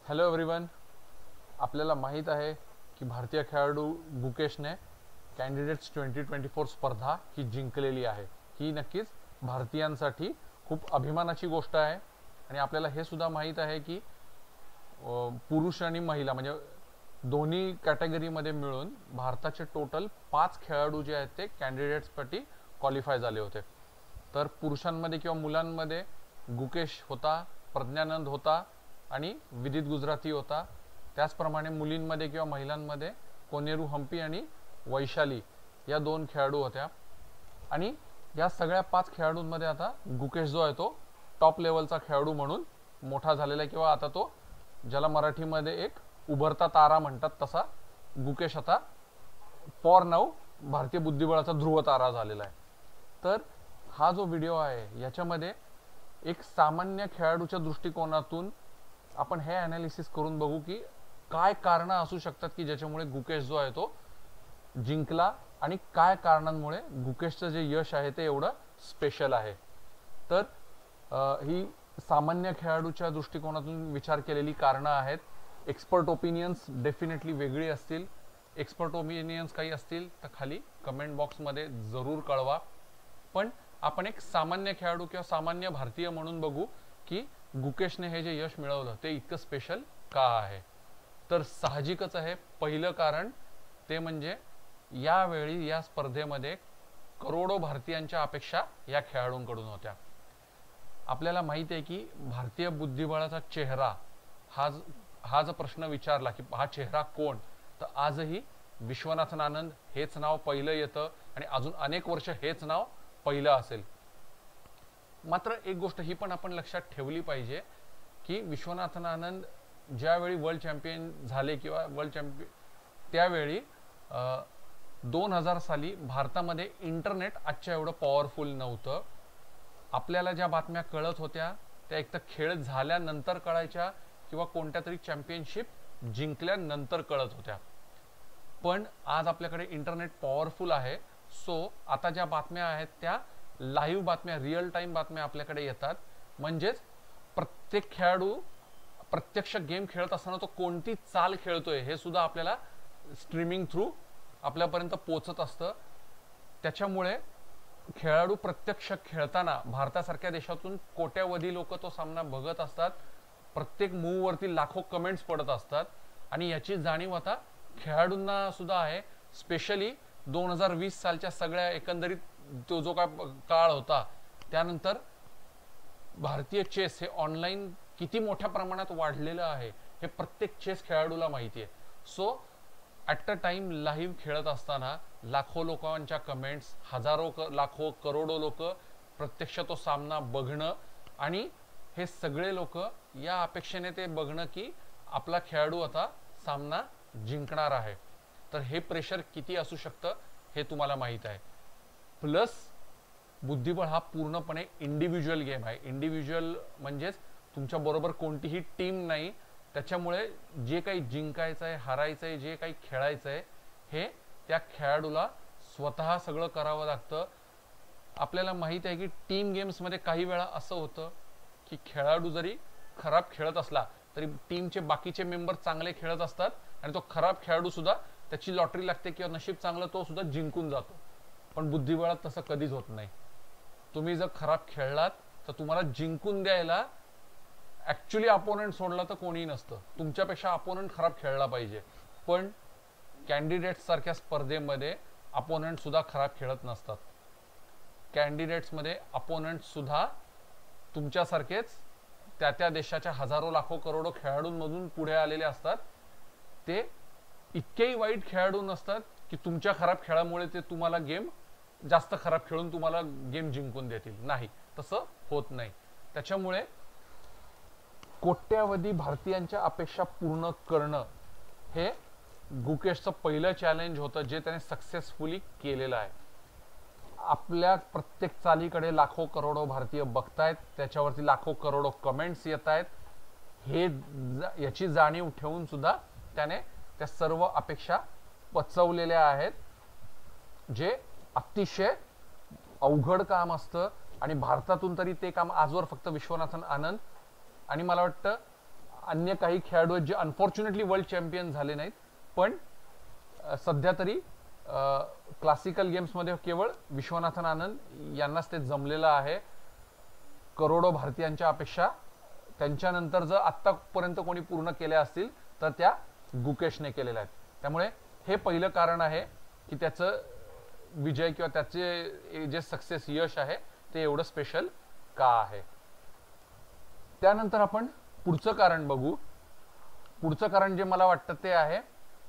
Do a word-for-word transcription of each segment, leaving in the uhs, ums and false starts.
Hello everyone. आपल्याला माहीत आहे की भारतीय खेळाडू गुकेशने कॅन्डिडेट्स ट्वेंटी ट्वेंटी फोर स्पर्धा ही जिंकलेली आहे. ही नक्कीच भारतीयांसाठी खूप अभिमानाची गोष्ट आहे. आणि आपल्याला हे सुद्धा माहीत आहे की पुरुष आणि महिला म्हणजे दोन्ही कॅटेगरीमध्ये मिळून भारताचे टोटल पाच खेळाडू जे आहेत ते कॅन्डिडेट्ससाठी क्वालिफाय झाले होते. तर पुरुषांमध्ये किंवा मुलांमध्ये गुकेश होता, प्रज्ञानंद होता आणि विदित गुजराती होता. त्याचप्रमाणे मुलींमध्ये किंवा महिलांमध्ये कोनेरू हम्पी आणि वैशाली या दोन खेळाडू होत्या. आणि या सगळ्या पाच खेळाडूंमध्ये आता गुकेश जो आहे तो टॉप लेवलचा खेळाडू म्हणून मोठा झालेला आहे, किंवा आता तो ज्याला मराठीमध्ये एक उभरता तारा म्हणतात तसा गुकेश आता फॉर नाऊ भारतीय बुद्धिबळाचा ध्रुव तारा झालेला आहे. तर हा जो व्हिडिओ आहे याच्यामध्ये एक सामान्य खेळाडूच्या दृष्टिकोनातून आपण हे ॲनालिसिस करून बघू की काय कारणं असू शकतात की ज्याच्यामुळे गुकेश जो आहे तो जिंकला आणि काय कारणांमुळे गुकेशचं जे यश आहे ते एवढं स्पेशल आहे. तर ही सामान्य खेळाडूच्या दृष्टिकोनातून विचार केलेली कारणं आहेत. एक्सपर्ट ओपिनियन्स डेफिनेटली वेगळी असतील. एक्सपर्ट ओपिनियन्स काही असतील तर खाली कमेंट बॉक्समध्ये जरूर कळवा. पण आपण एक सामान्य खेळाडू किंवा सामान्य भारतीय म्हणून बघू की गुकेशने हे जे यश मिळवलं ते इतकं स्पेशल का आहे. तर साहजिकच आहे, पहिलं कारण ते म्हणजे यावेळी या स्पर्धेमध्ये करोडो भारतीयांच्या अपेक्षा या खेळाडूंकडून होत्या. आपल्याला माहिती आहे की भारतीय बुद्धिबळाचा चेहरा हा हा जो प्रश्न विचारला की हा चेहरा कोण, तर आजही विश्वनाथन आनंद हेच नाव पहिलं येतं आणि अजून अनेक वर्ष हेच नाव पहिलं असेल. मात्र एक गोष्ट ही पण आपण लक्षात ठेवली पाहिजे की विश्वनाथन आनंद ज्यावेळी वर्ल्ड चॅम्पियन झाले किंवा वर्ल्ड चॅम्पियन त्यावेळी दोन हजार साली भारतामध्ये इंटरनेट आजच्या एवढं पॉवरफुल नव्हतं. आपल्याला ज्या बातम्या कळत होत्या त्या एक तर खेळ झाल्यानंतर कळायच्या किंवा कोणत्या तरी चॅम्पियनशिप जिंकल्यानंतर कळत होत्या. पण आज आपल्याकडे इंटरनेट पॉवरफुल आहे. सो आता ज्या बातम्या आहेत त्या लाईव्ह बातम्या, रिअल टाइम बातम्या आपल्याकडे येतात. म्हणजेच प्रत्येक खेळाडू प्रत्यक्ष गेम खेळत असताना तो कोणती चाल खेळतोय हे सुद्धा आपल्याला स्ट्रीमिंग थ्रू आपल्यापर्यंत पोहोचत असतं. त्याच्यामुळे खेळाडू प्रत्यक्ष खेळताना भारतासारख्या देशातून कोट्यावधी लोक तो सामना बघत असतात. प्रत्येक मूववरती लाखो कमेंट्स पडत असतात आणि याची जाणीव आता खेळाडूंना सुद्धा आहे. स्पेशली दोन हजार वीस सालच्या सगळ्या एकंदरीत तो जो काय काळ होता त्यानंतर भारतीय चेस हे ऑनलाईन किती मोठ्या प्रमाणात वाढलेलं आहे हे प्रत्येक चेस खेळाडूला माहिती आहे. So at a time live खेळत असताना लाखो लोकांच्या कमेंट्स, हजारो लाखो करोडो लोक प्रत्यक्ष तो सामना बघणं आणि हे सगळे लोक या अपेक्षेने ते बघणं की आपला खेळाडू आता सामना जिंकणार आहे. तर हे प्रेशर किती असू शकतं हे तुम्हाला माहीत आहे. प्लस बुद्धिबळ हा पूर्णपणे इंडिव्हिज्युअल गेम आहे. इंडिव्हिज्युअल म्हणजेच तुमच्या बरोबर कोणतीही टीम नाही. त्याच्यामुळे जे काही जिंकायचं आहे, हारायचं आहे, जे काही खेळायचं आहे हे त्या खेळाडूला स्वतः सगळं करावं लागतं. आपल्याला माहीत आहे की टीम गेम्समध्ये काही वेळा असं होतं की खेळाडू जरी खराब खेळत असला तरी टीमचे बाकीचे मेंबर चांगले खेळत असतात आणि तो खराब खेळाडू सुद्धा त्याची लॉटरी लागते किंवा नशीब चांगलं तो सुद्धा जिंकून जातो. पण बुद्धिबळात तसं कधीच होत नाही. तुम्ही जर खराब खेळलात तर तुम्हाला जिंकून द्यायला ॲक्च्युली अपोनंट सोडला तर कोणीही नसतं. तुमच्यापेक्षा अपोनंट खराब खेळला पाहिजे. पण कॅन्डिडेट्स सारख्या स्पर्धेमध्ये अपोनंट सुद्धा खराब खेळत नसतात. कॅन्डिडेट्समध्ये अपोनंट सुद्धा तुमच्यासारखेच त्या त्या देशाच्या हजारो लाखो करोडो खेळाडूंमधून पुढे आलेले असतात. ते इतकेही वाईट खेळाडू नसतात की तुमच्या खराब खेळामुळे ते तुम्हाला गेम जास्त खराब खेळून तुम्हाला गेम जिंकून देतील. नाही, तसं होत नाही. त्याच्यामुळे कोट्यावधी भारतीयांच्या अपेक्षा पूर्ण करणं हे गुकेशचं पहिलं चॅलेंज होतं जे त्याने सक्सेसफुली केलेलं आहे. आपल्या प्रत्येक चालीकडे लाखो करोडो भारतीय बघतायत, त्याच्यावरती लाखो करोडो कमेंट्स येत आहेत. हे याची जाणीव ठेवून सुद्धा त्याने त्या सर्व अपेक्षा पचवलेल्या आहेत, जे अतिशय अवघड काम असतं. आणि भारतातून तरी ते काम आजवर फक्त विश्वनाथन आनंद आणि मला वाटतं अन्य काही खेळाडू आहेत जे अनफॉर्च्युनेटली वर्ल्ड चॅम्पियन झाले नाहीत, पण सध्या तरी क्लासिकल गेम्समध्ये केवळ विश्वनाथन आनंद यांनाच ते जमलेलं आहे. करोडो भारतीयांच्या अपेक्षा त्यांच्यानंतर जर आत्तापर्यंत कोणी पूर्ण केल्या असतील तर त्या गुकेशने केलेल्या आहेत. त्यामुळे हे पहिलं कारण आहे की त्याचं विजय किंवा त्याचे जे सक्सेस यश आहे ते एवढं स्पेशल का आहे. त्यानंतर आपण पुढचं कारण बघू. पुढचं कारण जे मला वाटतं ते आहे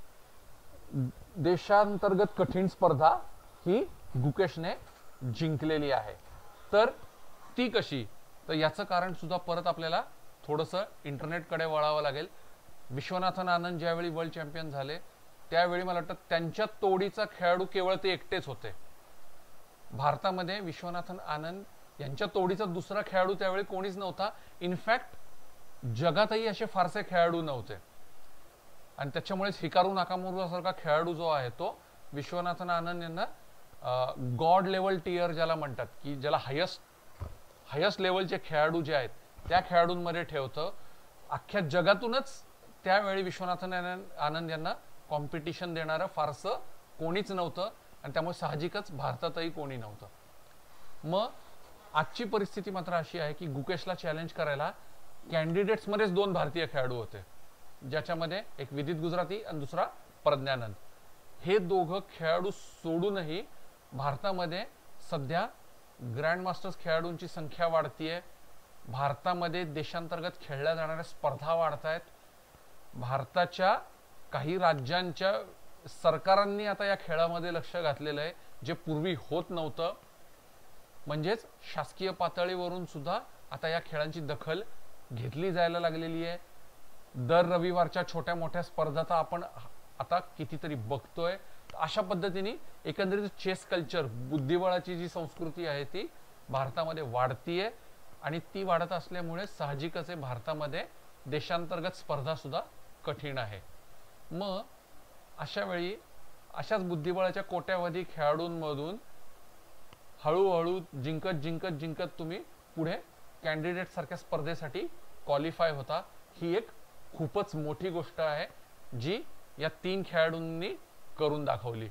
देशांतर्गत कठीण स्पर्धा ही गुकेशने जिंकलेली आहे. तर ती कशी, तर याचं कारण सुद्धा परत आपल्याला थोडंसं इंटरनेटकडे वळावं लागेल. विश्वनाथन आनंद ज्यावेळी वर्ल्ड चॅम्पियन झाले त्यावेळी मला वाटतं त्यांच्या तोडीचा खेळाडू केवळ ते एकटेच होते. भारतामध्ये विश्वनाथन आनंद यांच्या तोडीचा दुसरा खेळाडू त्यावेळी कोणीच नव्हता. इनफॅक्ट जगातही असे फारसे खेळाडू नव्हते. आणि त्याच्यामुळेच हिकारू नाकामुरा सारखा खेळाडू जो आहे तो विश्वनाथन आनंद यांना गॉड लेवल टियर ज्याला म्हणतात, की ज्याला हायस्ट हायस्ट लेवलचे खेळाडू जे आहेत त्या खेळाडूंमध्ये ठेवतं. अख्ख्या जगातूनच त्यावेळी विश्वनाथन आनंद यांना कॉम्पिटिशन देणारं फारसं कोणीच नव्हतं आणि त्यामुळे साहजिकच भारतातही कोणी नव्हतं. मग आजची परिस्थिती मात्र अशी आहे की गुकेशला चॅलेंज करायला कॅन्डिडेट्समध्येच दोन भारतीय खेळाडू होते, ज्याच्यामध्ये एक विदित गुजराती आणि दुसरा प्रज्ञानंद. हे दोघं खेळाडू सोडूनही भारतामध्ये सध्या ग्रँडमास्टर्स खेळाडूंची संख्या वाढतीये. भारतामध्ये देशांतर्गत खेळल्या जाणाऱ्या स्पर्धा वाढत आहेत. भारताच्या काही राज्यांच्या सरकारांनी आता या खेळामध्ये लक्ष घातलेलं आहे, जे पूर्वी होत नव्हतं. म्हणजेच शासकीय पातळीवरून सुद्धा आता या खेळांची दखल घेतली जायला लागलेली आहे. दर रविवारच्या छोट्या मोठ्या स्पर्धा तर आपण आता कितीतरी बघतोय. अशा पद्धतीने एकंदरीत चेस कल्चर, बुद्धिबळाची जी संस्कृती आहे ती भारतामध्ये वाढतीये आणि ती वाढत असल्यामुळे साहजिकच आहे भारतामध्ये देशांतर्गत स्पर्धा सुद्धा कठीण आहे. मग अशा वेळी अशाच बुद्धिबळाच्या कोट्यावधी खेळाडूंमधून हळूहळू जिंकत जिंकत जिंकत तुम्ही पुढे कॅन्डिडेट सारख्या स्पर्धेसाठी क्वालिफाय होता. ही एक खूपच मोठी गोष्ट आहे जी या तीन खेळाडूंनी करून दाखवली.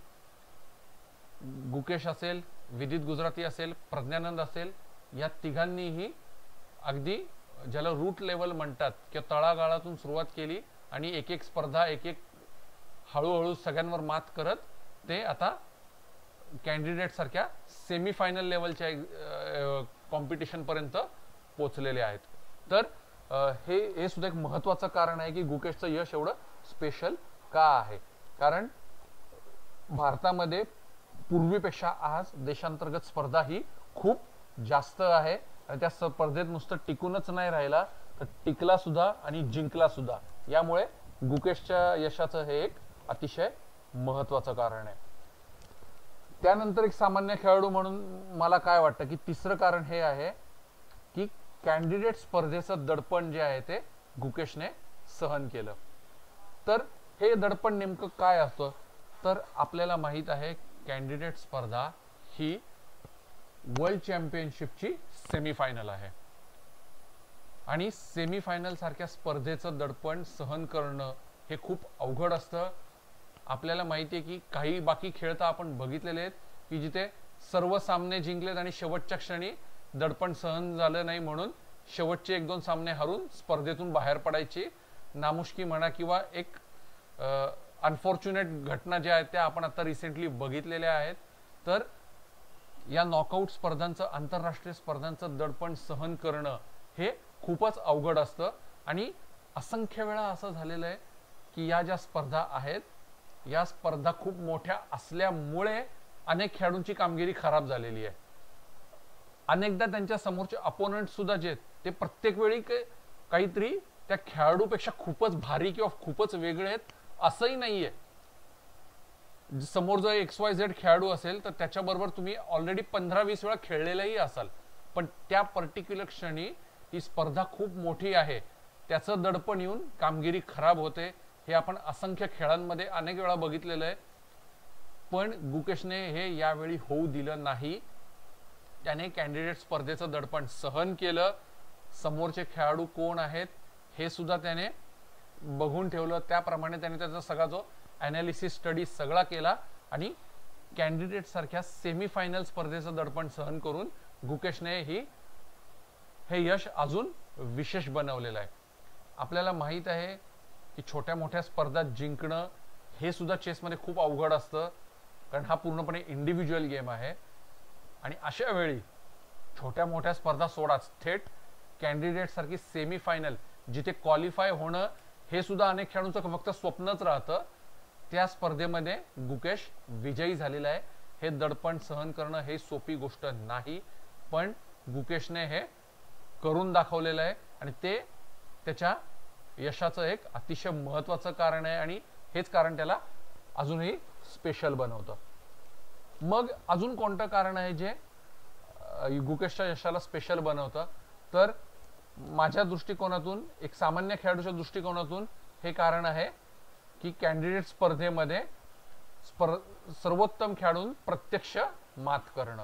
गुकेश असेल, विदित गुजराती असेल, प्रज्ञानंद असेल, या तिघांनीही अगदी ज्याला रूट लेवल म्हणतात किंवा तळागाळातून सुरुवात केली आणि एक एक स्पर्धा एक एक हळूहळू सगळ्यांवर मात करत ते आता कॅन्डिडेट सारख्या सेमीफायनल लेवलच्या कॉम्पिटिशन पर्यंत पोहोचलेले आहेत. तर हे हे सुद्धा एक महत्त्वाचं कारण आहे की गुकेशचं यश एवढं स्पेशल का आहे. कारण भारतामध्ये पूर्वीपेक्षा आज देशांतर्गत स्पर्धा ही खूप जास्त आहे आणि त्या स्पर्धेत नुसतं टिकूनच नाही राहिला तर टिकला सुद्धा आणि जिंकला सुद्धा. यामुळे गुकेशच्या यशाचं हे एक अतिशय महत्त्वाचं कारण आहे. त्यानंतर एक सामान्य खेळाडू म्हणून मला काय वाटतं की तिसरं कारण हे आहे की कॅन्डिडेट स्पर्धेचं दडपण जे आहे ते गुकेशने सहन केलं. तर हे दडपण नेमकं काय असतं, तर आपल्याला माहित आहे कॅन्डिडेट स्पर्धा ही वर्ल्ड चॅम्पियनशिपची सेमीफायनल आहे आणि सेमीफायनल सारख्या स्पर्धेचं दडपण सहन करणं हे खूप अवघड असतं. आपल्याला माहिती आहे की काही बाकी खेळ तर आपण बघितलेले आहेत की जिथे सर्व सामने जिंकलेत आणि शेवटच्या क्षणी दडपण सहन झालं नाही म्हणून शेवटचे एक दोन सामने हरून स्पर्धेतून बाहेर पडायची नामुष्की म्हणा किंवा एक अनफॉर्च्युनेट घटना ज्या आहेत त्या आपण आता रिसेंटली बघितलेल्या आहेत. तर या नॉकआउट स्पर्धांचं, आंतरराष्ट्रीय स्पर्धांचं दडपण सहन करणं हे खूपच अवघड असतं आणि असंख्य वेळा असं झालेलं आहे की या ज्या स्पर्धा आहेत या स्पर्धा खूप मोठ्या असल्यामुळे अनेक खेळाडूंची कामगिरी खराब झालेली आहे. अनेकदा त्यांच्या समोरचे अपोनंट सुद्धा जे ते प्रत्येक वेळी काहीतरी त्या खेळाडूपेक्षा खूपच भारी किंवा खूपच वेगळे आहेत असंही नाहीये. समोर जर एक्स वाय झेड खेळाडू असेल तर त्याच्याबरोबर तुम्ही ऑलरेडी पंधरा वीस वेळा खेळलेलाही असाल, पण त्या पर्टिक्युलर क्षणी ही स्पर्धा खूप मोठी आहे त्याचं दडपण येऊन कामगिरी खराब होते. हे आपण असंख्य खेळांमध्ये अनेक वेळा बघितलेलं आहे. पण गुकेशने हे यावेळी होऊ दिलं नाही. त्याने कॅन्डिडेट स्पर्धेचं दडपण सहन केलं. समोरचे खेळाडू कोण आहेत हे सुद्धा त्याने बघून ठेवलं, त्याप्रमाणे त्याने त्याचा सगळा जो ॲनालिसिस स्टडी सगळा केला आणि कॅन्डिडेट सारख्या सेमीफायनल स्पर्धेचं दडपण सहन करून गुकेशने ही हे यश अजून विशेष बनवलेलं आहे. आपल्याला माहित आहे की छोट्या मोठ्या स्पर्धा जिंकणं हे सुद्धा चेसमध्ये खूप अवघड असतं, कारण हा पूर्णपणे इंडिव्हिज्युअल गेम आहे. आणि अशा वेळी छोट्या मोठ्या स्पर्धा सोडाच थेट कॅन्डिडेट सारखी सेमीफायनल जिथे क्वालिफाय होणं हे सुद्धा अनेक खेळाडूंचं फक्त स्वप्नच राहतं, त्या स्पर्धेमध्ये गुकेश विजयी झालेला आहे. हे दडपण सहन करणं हे सोपी गोष्ट नाही, पण गुकेशने हे करून दाखवलेलं आहे आणि ते त्याच्या यशाचं एक अतिशय महत्त्वाचं कारण आहे आणि हेच कारण त्याला अजूनही स्पेशल बनवतं. मग अजून कोणतं कारण आहे जे गुकेशच्या यशाला स्पेशल बनवतं? तर माझ्या दृष्टिकोनातून, एक सामान्य खेळाडूच्या दृष्टिकोनातून हे कारण आहे की कॅन्डिडेट स्पर्धेमध्ये स्पर् सर्वोत्तम खेळाडून प्रत्यक्ष मात करणं.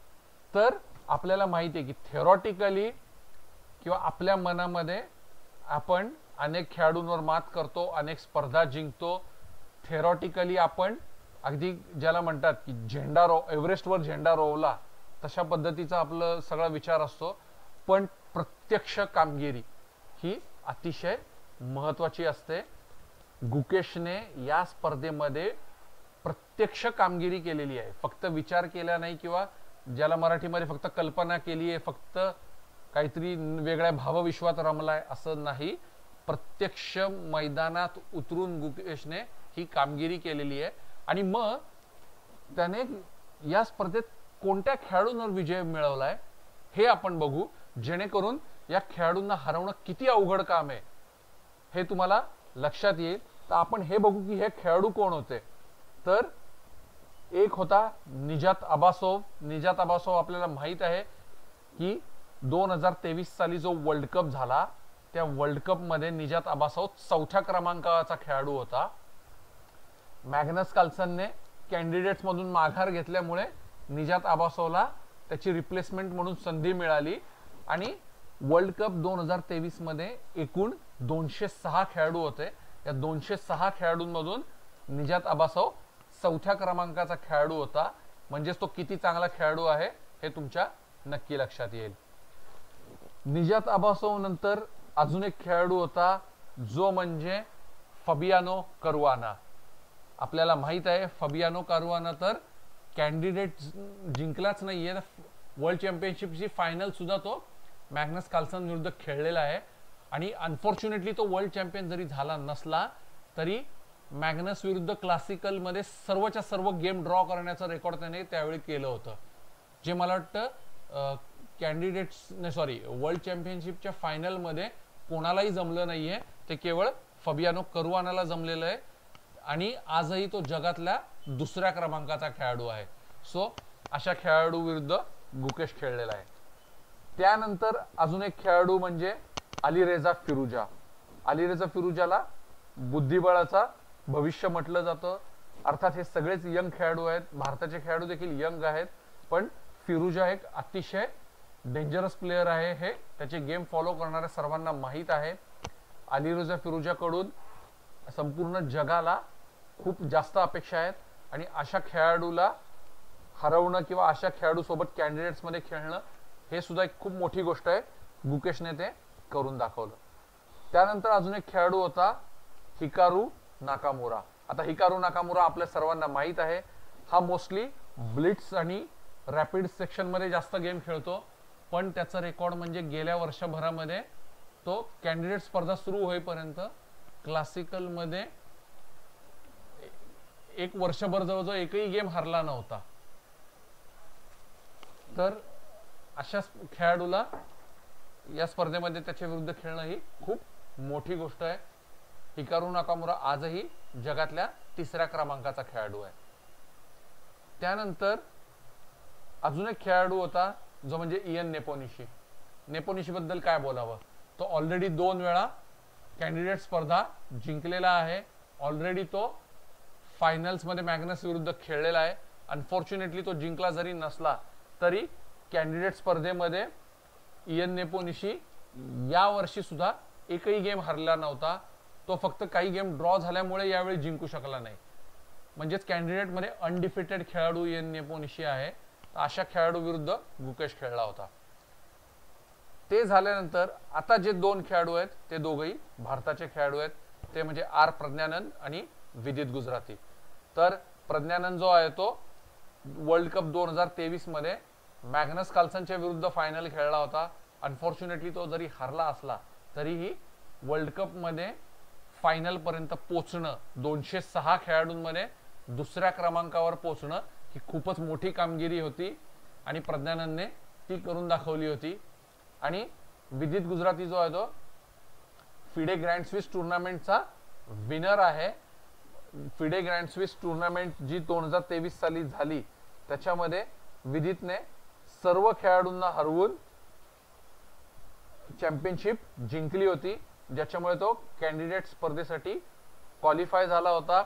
तर आपल्याला माहिती आहे की थेरॉटिकली किंवा आपल्या मनामध्ये आपण अनेक खेळाडूंवर मात करतो, अनेक स्पर्धा जिंकतो. थेरॉटिकली आपण अगदी ज्याला म्हणतात की झेंडा रो एव्हरेस्टवर झेंडा रोवला तशा पद्धतीचा आपलं सगळा विचार असतो, पण प्रत्यक्ष कामगिरी ही अतिशय महत्त्वाची असते. गुकेशने या स्पर्धेमध्ये प्रत्यक्ष कामगिरी केलेली आहे, फक्त विचार केला नाही किंवा ज्याला मराठीमध्ये फक्त कल्पना केली आहे, फक्त काहीतरी वेगळ्या भावविश्वात रमलाय असं नाही. प्रत्यक्ष मैदानात उतरून गुकेशने ही कामगिरी केलेली आहे आणि मग त्याने या स्पर्धेत कोणत्या खेळाडूंवर विजय मिळवलाय हे आपण बघू, जेणेकरून या खेळाडूंना हरवणं किती अवघड काम आहे हे तुम्हाला लक्षात येईल. तर आपण हे बघू की हे खेळाडू कोण होते. तर एक होता निजात अबासोव. निजात अबासोव आपल्याला माहित आहे की दोन हजार तेवीस साली जो वर्ल्ड कप झाला त्या वर्ल्ड कप मध्ये निजात अबासोव चौथ्या क्रमांकाचा खेळाडू होता. मॅग्नस कार्लसनने कॅन्डिडेट्स मधून माघार घेतल्यामुळे निजात अबासोवला त्याची रिप्लेसमेंट म्हणून संधी मिळाली आणि वर्ल्ड कप दोन हजार तेवीस मध्ये एकूण दोनशे सहा खेळाडू होते. या दोनशे सहा खेळाडूंमधून निजात अबासोव चौथ्या क्रमांकाचा खेळाडू होता. म्हणजेच तो किती चांगला खेळाडू आहे हे तुमच्या नक्की लक्षात येईल. निजात अबासोव नंतर अजून एक खेळाडू होता जो म्हणजे फबियानो करुआना. आपल्याला माहित आहे फबियानो करुआना तर कॅन्डिडेट जिंकलाच नाहीये, वर्ल्ड चॅम्पियनशिपची फायनल सुद्धा तो मॅग्नस कार्लसन विरुद्ध खेळलेला आहे आणि अनफॉर्च्युनेटली तो वर्ल्ड चॅम्पियन जरी झाला नसला तरी मॅग्नस विरुद्ध क्लासिकल मध्ये सर्वच्या सर्व गेम ड्रॉ करण्याचं रेकॉर्ड त्याने त्यावेळी केलं होतं, जे मला वाटतं कॅन्डिडेट्स नाही सॉरी वर्ल्ड चॅम्पियनशिपच्या फायनल मध्ये कोणालाही जमलं नाहीये. ते केवळ फबियानो करुआनाला जमलेलं आहे आणि आजही तो जगातल्या दुसऱ्या क्रमांकाचा खेळाडू आहे. सो अशा खेळाडू विरुद्ध गुकेश खेळलेला आहे. त्यानंतर अजून एक खेळाडू म्हणजे अलीरेझा फिरुजा. अलीरेझा फिरुजाला बुद्धिबळाचा भविष्य म्हटलं जातं. अर्थात हे सगळेच यंग खेळाडू आहेत, भारताचे खेळाडू देखील यंग आहेत, पण फिरुजा एक अतिशय डेंजरस प्लेयर आहे हे त्याचे गेम फॉलो करणाऱ्या सर्वांना माहीत आहे. अलीरेझा फिरुजाकडून संपूर्ण जगाला खूप जास्त अपेक्षा आहेत आणि अशा खेळाडूला हरवणं किंवा अशा खेळाडू सोबत कॅन्डिडेट्स मध्ये खेळणं हे सुद्धा एक खूप मोठी गोष्ट आहे. गुकेशने ते करून दाखवलं. त्यानंतर अजून एक खेळाडू होता हिकारू नाकामुरा. आता हिकारू नाकामुरा आपल्या सर्वांना माहीत आहे, हा मोस्टली ब्लिट्स आणि रॅपिड सेक्शन मध्ये जास्त गेम खेळतो, पण त्याचा रेकॉर्ड म्हणजे गेल्या वर्षभरामध्ये तो कॅन्डिडेट स्पर्धा सुरू होईपर्यंत क्लासिकल मध्ये एक वर्षभर जवळजवळ एकही गेम हरला नव्हता. तर अशा खेळाडूला या स्पर्धेमध्ये त्याच्या विरुद्ध खेळणं ही खूप मोठी गोष्ट आहे. हिकारू नाकामुरा आजही जगातल्या तिसऱ्या क्रमांकाचा खेळाडू आहे. त्यानंतर अजून एक खेळाडू होता जो म्हणजे इयन नेपोनिशी. नेपोनिशी बद्दल काय बोलावं, तो ऑलरेडी दोन वेळा कॅन्डिडेट स्पर्धा जिंकलेला आहे. ऑलरेडी तो फायनल्स मध्ये मॅग्नस विरुद्ध खेळलेला आहे. अनफॉर्च्युनेटली तो जिंकला जरी नसला तरी कॅन्डिडेट स्पर्धेमध्ये इयन नेपोनिशी या वर्षी सुद्धा एकही गेम हरला नव्हता. तो फक्त काही गेम ड्रॉ झाल्यामुळे यावेळी जिंकू शकला नाही. म्हणजेच कॅन्डिडेटमध्ये अनडिफिटेड खेळाडू एन नेपोनिशी आहे. अशा खेळाडू विरुद्ध गुकेश खेळला होता. ते झाल्यानंतर आता जे दोन खेळाडू आहेत ते दोघेही भारताचे खेळाडू आहेत. ते म्हणजे आर प्रज्ञानंद आणि विदित गुजराती. तर प्रज्ञानंद जो आहे तो वर्ल्ड कप दोन हजार तेवीस मध्ये मॅग्नस कार्लसनच्या विरुद्ध फायनल खेळला होता. अनफॉर्च्युनेटली तो जरी हरला असला तरीही वर्ल्ड कप मध्ये फायनल पर्यंत पोहोचणं, दोनशे सहा खेळाडूंमध्ये दुसऱ्या क्रमांकावर पोहोचणं ही खूपच मोठी कामगिरी होती आणि प्रज्ञानंदने ती करून दाखवली होती. आणि विदित गुजराती जो आहे तो फिडे ग्रँड स्विस टुर्नामेंटचा विनर आहे. फिडे ग्रँड स्विस टुर्नामेंट जी दोन हजार तेवीस साली झाली त्याच्यामध्ये विदितने सर्व खेळाडूंना हरवून चॅम्पियनशिप जिंकली होती, ज्याच्यामुळे तो कॅन्डिडेट स्पर्धेसाठी क्वालिफाय झाला होता.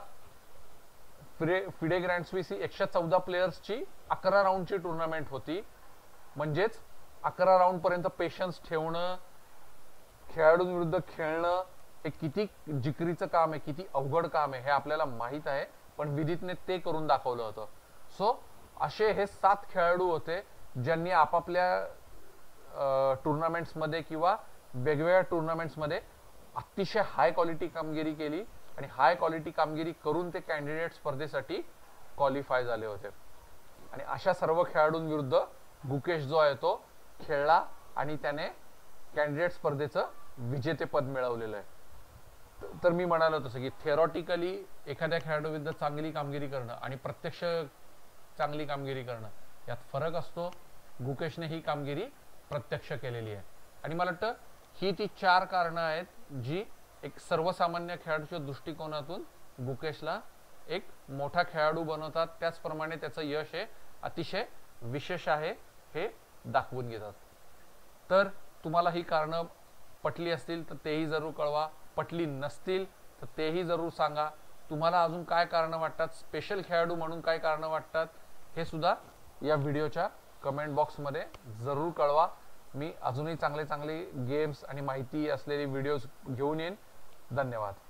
फिडे फिडे ग्रँड स्विस ही एकशे चौदा प्लेयर्सची अकरा राऊंडची टुर्नामेंट होती. म्हणजेच अकरा राऊंड पर्यंत पेशन्स ठेवणं, खेळाडूंविरुद्ध खेळणं हे किती जिकरीचं काम आहे, किती अवघड काम आहे हे आपल्याला माहित आहे. पण विदितने ते करून दाखवलं होतं. सो असे हे सात खेळाडू होते ज्यांनी आपापल्या टुर्नामेंट्समध्ये किंवा वेगवेगळ्या टुर्नामेंट्समध्ये अतिशय हाय क्वालिटी कामगिरी केली आणि हाय क्वालिटी कामगिरी करून ते कॅन्डिडेट स्पर्धेसाठी क्वालिफाय झाले होते. आणि अशा सर्व खेळाडूंविरुद्ध गुकेश जो आहे तो खेळला आणि त्याने कॅन्डिडेट स्पर्धेचं विजेतेपद मिळवलेलं आहे. तर मी म्हणालो तसं की थेरॉटिकली एखाद्या खेळाडूविरुद्ध चांगली कामगिरी करणं आणि प्रत्यक्ष चांगली कामगिरी करणं यात फरक असतो. गुकेशने ही कामगिरी प्रत्यक्ष केलेली आहे. आणि मला वाटतं ही ती चार कारणं आहेत जी एक सर्वसामान्य खेळाडूच्या दृष्टिकोनातून गुकेशला एक मोठा खेळाडू बनवतात. त्याचप्रमाणे त्याचं यश हे अतिशय विशेष आहे हे दाखवून घेतात. तर तुम्हाला ही कारणं पटली असतील तर तेही जरूर कळवा. पटली नसतील तर तेही जरूर सांगा. तुम्हाला अजून काय कारणं वाटतात, स्पेशल खेळाडू म्हणून काय कारणं वाटतात हे सुद्धा या व्हिडिओच्या कमेंट बॉक्समध्ये जरूर कळवा. मी अजूनही चांगले चांगले गेम्स आणि माहिती असलेले व्हिडिओज घेऊन येईन. धन्यवाद.